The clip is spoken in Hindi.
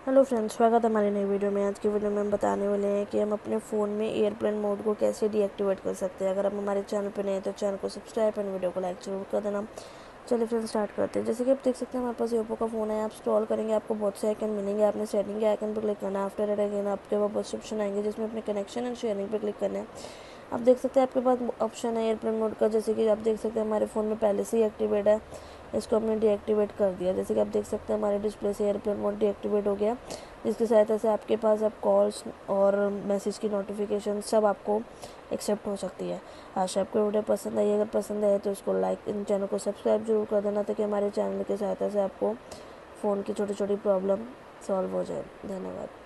हेलो फ्रेंड्स, स्वागत है हमारी नई वीडियो में। आज की वीडियो में हम बताने वाले हैं कि हम अपने फ़ोन में एयरप्लेन मोड को कैसे डीएक्टिवेट कर सकते हैं। अगर आप हमारे चैनल पर नए हैं तो चैनल को सब्सक्राइब एंड वीडियो को लाइक जरूर कर देना। चलिए फ्रेंड्स स्टार्ट करते हैं। जैसे कि आप देख सकते हैं हमारे पास ओप्पो का फ़ोन है। आप स्क्रॉल करेंगे आपको बहुत से आइकन मिलेंगे। आपने सेटिंग के आइकन पर क्लिक करना है। आफ्टर अगेन आपके पास बहुत से ऑप्शन आएंगे जिसमें अपने कनेक्शन एंड शेयरिंग पर क्लिक करना है। आप देख सकते हैं आपके पास ऑप्शन है एयरप्लेन मोड का। जैसे कि आप देख सकते हैं हमारे फ़ोन में पहले से ही एक्टिवेट है, इसको हमने डीएक्टिवेट कर दिया। जैसे कि आप देख सकते हैं हमारे डिस्प्ले से एयरप्लेन मोड डीएक्टिवेट हो गया, जिसकी सहायता से आपके पास अब कॉल्स और मैसेज की नोटिफिकेशन सब आपको एक्सेप्ट हो सकती है। आशा आपको वीडियो पसंद आई। अगर पसंद आए तो इसको लाइक, इन चैनल को सब्सक्राइब जरूर कर देना ताकि हमारे चैनल की सहायता से आपको फ़ोन की छोटी छोटी प्रॉब्लम सॉल्व हो जाए। धन्यवाद।